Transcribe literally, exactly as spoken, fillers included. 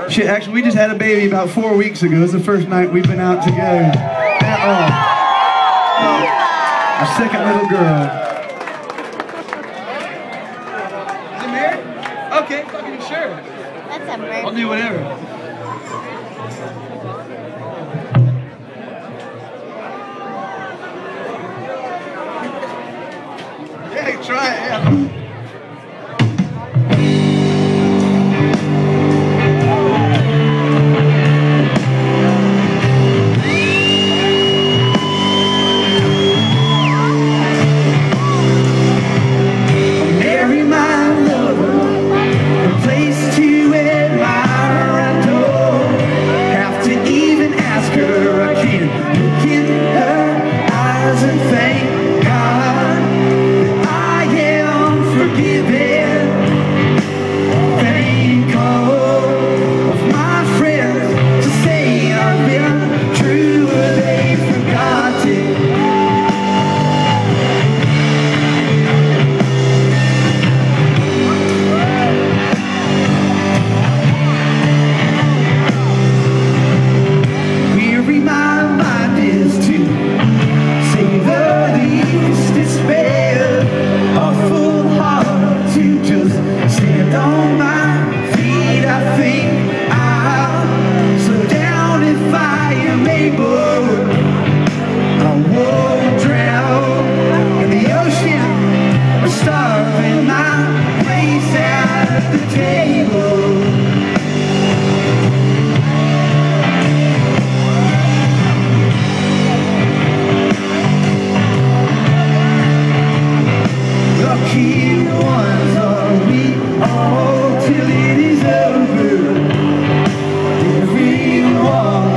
Shit, actually, we just had a baby about four weeks ago. It's the first night we've been out together at all. Our second little girl. Is it married? Okay, fucking sure. That's a bird. I'll do whatever. Yeah, try it, yeah. Till it is over, everyone